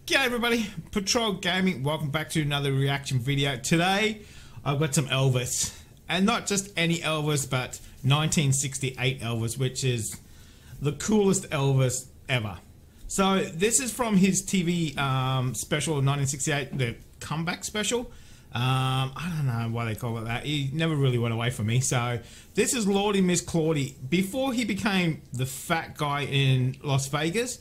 G'day everybody, Patrol Gaming, welcome back to another reaction video. Today I've got some Elvis, and not just any Elvis but 1968 Elvis, which is the coolest Elvis ever. So this is from his TV special 1968, the comeback special. I don't know why they call it that. He never really went away from me. So this is Lawdy Miss Clawdy. Before he became the fat guy in Las Vegas,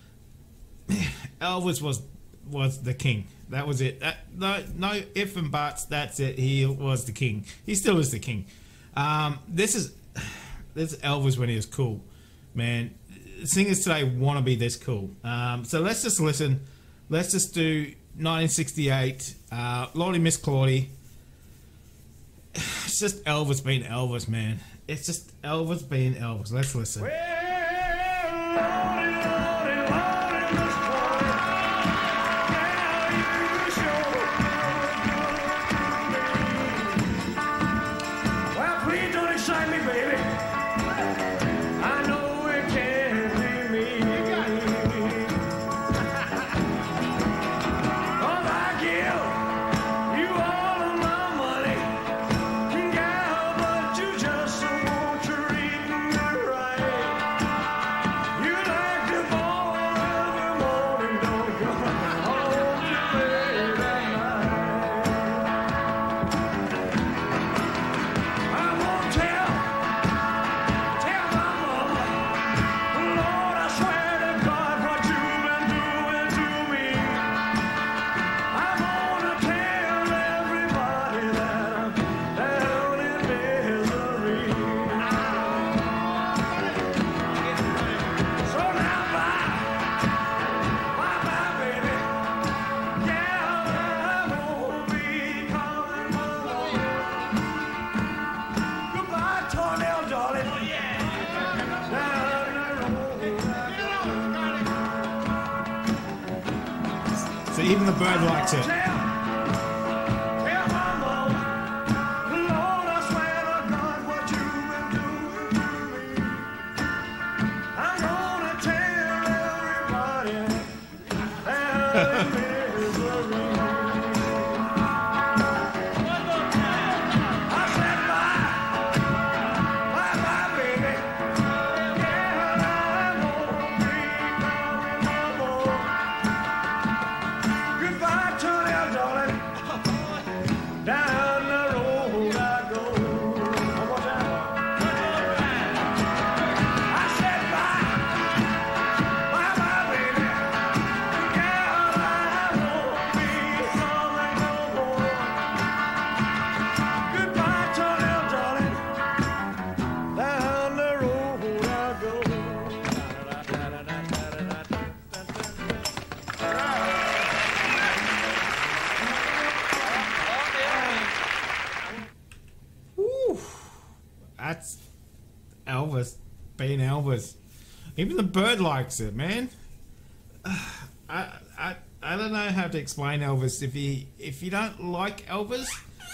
Elvis was the king. That was it. No if and buts. That's it. He was the king. He still is the king. This is Elvis when he was cool, man. Singers today want to be this cool. So let's just listen. Let's just do 1968. Lawdy Miss Clawdy. It's just Elvis being Elvis, man. It's just Elvis being Elvis. Let's listen. So even the bird likes it. That's Elvis being Elvis. Even the bird likes it, man. I don't know how to explain Elvis. If you don't like Elvis,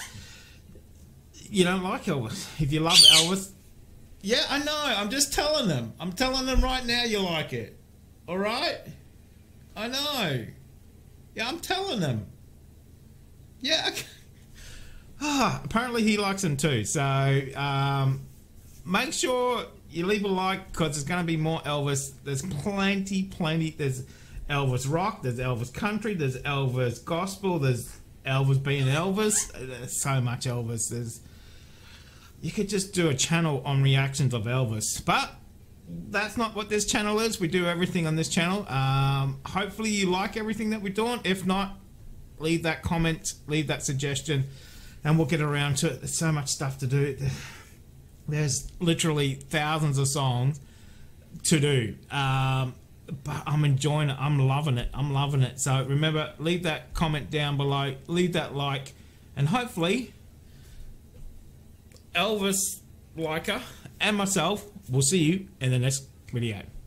you don't like Elvis. If you love Elvis, yeah, I know. I'm just telling them. I'm telling them right now you like it. All right? I know. Yeah, I'm telling them. Yeah. Okay. Apparently he likes them too, so make sure you leave a like, because there's going to be more Elvis. There's plenty. There's Elvis rock, there's Elvis country, there's Elvis gospel, there's Elvis being Elvis. There's so much Elvis. You could just do a channel on reactions of Elvis, but that's not what this channel is. We do everything on this channel. Hopefully you like everything that we're doing. If not, leave that comment, leave that suggestion, and we'll get around to it. There's so much stuff to do. There's literally thousands of songs to do. But I'm enjoying it. I'm loving it. I'm loving it. So remember, leave that comment down below. Leave that like. And hopefully, Elvis liker and myself will see you in the next video.